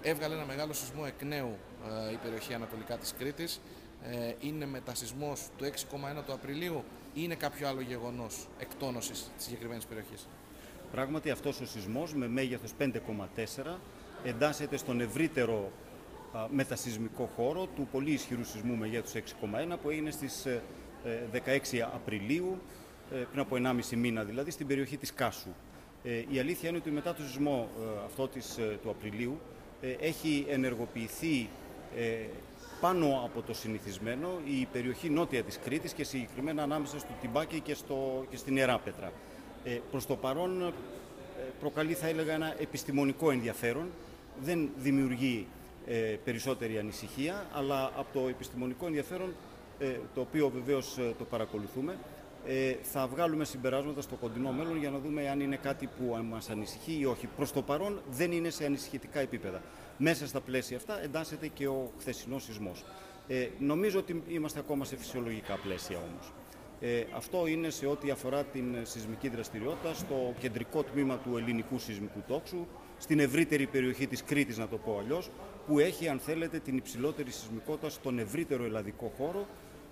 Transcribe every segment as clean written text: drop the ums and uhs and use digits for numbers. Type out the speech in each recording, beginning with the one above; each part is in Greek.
έβγαλε ένα μεγάλο σεισμό εκ νέου η περιοχή ανατολικά της Κρήτης. Είναι μετασεισμός του 6,1 του Απριλίου ή είναι κάποιο άλλο γεγονός εκτόνωσης της συγκεκριμένης περιοχής? Πράγματι αυτός ο σεισμός με μέγεθος 5,4 εντάσσεται στον ευρύτερο μετασεισμικό χώρο του πολύ ισχυρού σεισμού μεγέθους 6,1 που έγινε στις 16 Απριλίου, πριν από 1,5 μήνα δηλαδή, στην περιοχή της Κάσου. Η αλήθεια είναι ότι μετά το σεισμό αυτό του Απριλίου έχει ενεργοποιηθεί πάνω από το συνηθισμένο η περιοχή νότια της Κρήτης και συγκεκριμένα ανάμεσα στο Τιμπάκι και στην Ιεράπετρα. Προς το παρόν προκαλεί, θα έλεγα, ένα επιστημονικό ενδιαφέρον, δεν δημιουργεί περισσότερη ανησυχία, αλλά από το επιστημονικό ενδιαφέρον, το οποίο βεβαίως το παρακολουθούμε, θα βγάλουμε συμπεράσματα στο κοντινό μέλλον για να δούμε αν είναι κάτι που μας ανησυχεί ή όχι. Προς το παρόν δεν είναι σε ανησυχητικά επίπεδα. Μέσα στα πλαίσια αυτά εντάσσεται και ο χθεσινός σεισμός. Νομίζω ότι είμαστε ακόμα σε φυσιολογικά πλαίσια όμως. Αυτό είναι σε ό,τι αφορά την σεισμική δραστηριότητα στο κεντρικό τμήμα του ελληνικού σεισμικού τόξου, στην ευρύτερη περιοχή της Κρήτης, να το πω αλλιώς, που έχει, αν θέλετε, την υψηλότερη σεισμικότητα στον ευρύτερο ελλαδικό χώρο,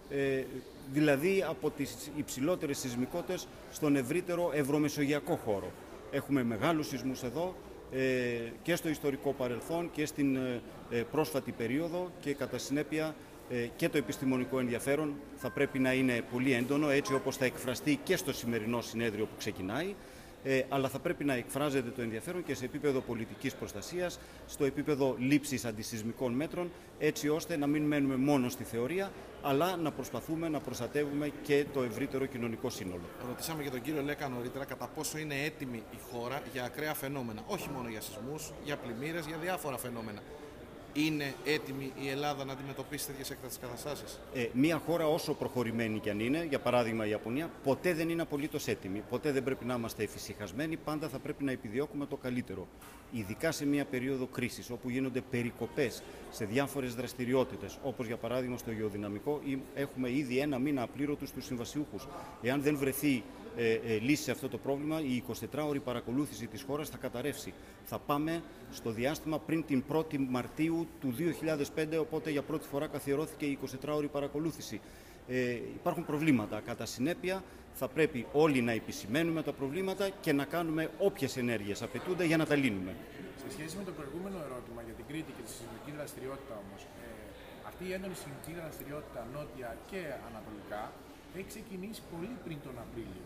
δηλαδή από τις υψηλότερες σεισμικότητες στον ευρύτερο ευρωμεσογειακό χώρο. Έχουμε μεγάλους σεισμούς εδώ και στο ιστορικό παρελθόν και στην πρόσφατη περίοδο και κατά συνέπεια και το επιστημονικό ενδιαφέρον θα πρέπει να είναι πολύ έντονο, έτσι όπως θα εκφραστεί και στο σημερινό συνέδριο που ξεκινάει, αλλά θα πρέπει να εκφράζεται το ενδιαφέρον και σε επίπεδο πολιτικής προστασίας, στο επίπεδο λήψης αντισεισμικών μέτρων, έτσι ώστε να μην μένουμε μόνο στη θεωρία, αλλά να προσπαθούμε να προστατεύουμε και το ευρύτερο κοινωνικό σύνολο. Ρωτήσαμε και τον κύριο Λέκα νωρίτερα κατά πόσο είναι έτοιμη η χώρα για ακραία φαινόμενα, όχι μόνο για σεισμούς, για πλημμύρες, για διάφορα φαινόμενα. Είναι έτοιμη η Ελλάδα να αντιμετωπίσει τέτοιες έκτακτες καταστάσεις? Μία χώρα όσο προχωρημένη κι αν είναι, για παράδειγμα η Ιαπωνία, ποτέ δεν είναι απολύτως έτοιμη. Ποτέ δεν πρέπει να είμαστε εφησυχασμένοι, πάντα θα πρέπει να επιδιώκουμε το καλύτερο. Ειδικά σε μία περίοδο κρίσης, όπου γίνονται περικοπές σε διάφορες δραστηριότητες, όπως για παράδειγμα στο γεωδυναμικό, έχουμε ήδη 1 μήνα απλήρωτους στους συμβασιούχους. Εάν δεν βρεθεί λύση σε αυτό το πρόβλημα, η 24ωρη παρακολούθηση της χώρας θα καταρρεύσει. Θα πάμε στο διάστημα πριν την 1η Μαρτίου του 2005, οπότε για πρώτη φορά καθιερώθηκε η 24ωρη παρακολούθηση. Υπάρχουν προβλήματα. Κατά συνέπεια, θα πρέπει όλοι να επισημαίνουμε τα προβλήματα και να κάνουμε όποιες ενέργειες απαιτούνται για να τα λύνουμε. Σε σχέση με το προηγούμενο ερώτημα για την Κρήτη και τη σεισμική δραστηριότητα όμως, αυτή η έντονη σεισμική δραστηριότητα νότια και ανατολικά έχει ξεκινήσει πολύ πριν τον Απρίλιο.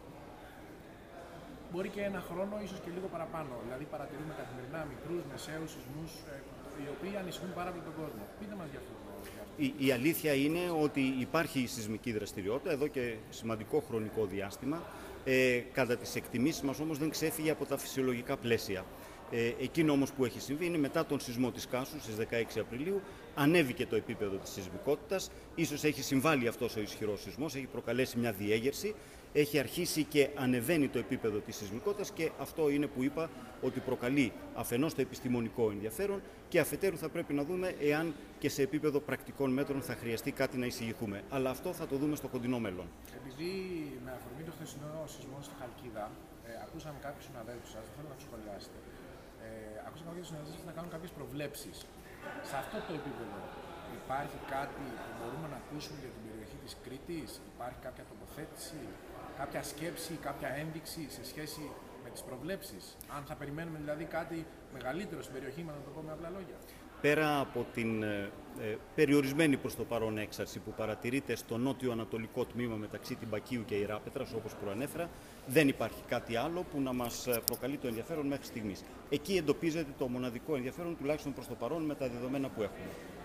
Μπορεί και 1 χρόνο, ίσως και λίγο παραπάνω. Δηλαδή, παρατηρούμε καθημερινά μικρούς, μεσαίους σεισμούς, οι οποίοι ανησυχούν πάρα πολύ τον κόσμο. Πείτε μας για αυτό. Η αλήθεια είναι ότι υπάρχει η σεισμική δραστηριότητα εδώ και σημαντικό χρονικό διάστημα. Κατά τις εκτιμήσεις μας όμως δεν ξέφυγε από τα φυσιολογικά πλαίσια. Εκείνο όμως που έχει συμβεί είναι μετά τον σεισμό της Κάσου στις 16 Απριλίου ανέβηκε το επίπεδο της σεισμικότητας. Ίσως έχει συμβάλει αυτός ο ισχυρός σεισμός, έχει προκαλέσει μια διέγερση, έχει αρχίσει και ανεβαίνει το επίπεδο της σεισμικότητας και αυτό είναι που είπα ότι προκαλεί αφενός το επιστημονικό ενδιαφέρον και αφετέρου θα πρέπει να δούμε εάν και σε επίπεδο πρακτικών μέτρων θα χρειαστεί κάτι να εισηγηθούμε. Αλλά αυτό θα το δούμε στο κοντινό μέλλον. Επειδή με αφορμή το χθεσινό σεισμό στη Χαλκίδα, ακούσαμε κάποιους συναδέλφους σας, θέλω να τους σχολιάσετε. Ακούσαμε κάποιους συναδέλφους σας να κάνουν κάποιες προβλέψεις. Σε αυτό το επίπεδο υπάρχει κάτι που μπορούμε να ακούσουμε για την περιοχή της Κρήτης, υπάρχει κάποια τοποθέτηση, κάποια σκέψη, κάποια ένδειξη σε σχέση με τις προβλέψεις? Αν θα περιμένουμε δηλαδή κάτι μεγαλύτερο στην περιοχή μας, να το πω με απλά λόγια. Πέρα από την περιορισμένη προς το παρόν έξαρση που παρατηρείται στο νότιο-ανατολικό τμήμα μεταξύ Τιμπακίου και Ιεράπετρας, όπως προανέφερα, δεν υπάρχει κάτι άλλο που να μας προκαλεί το ενδιαφέρον μέχρι στιγμής. Εκεί εντοπίζεται το μοναδικό ενδιαφέρον, τουλάχιστον προς το παρόν, με τα δεδομένα που έχουμε.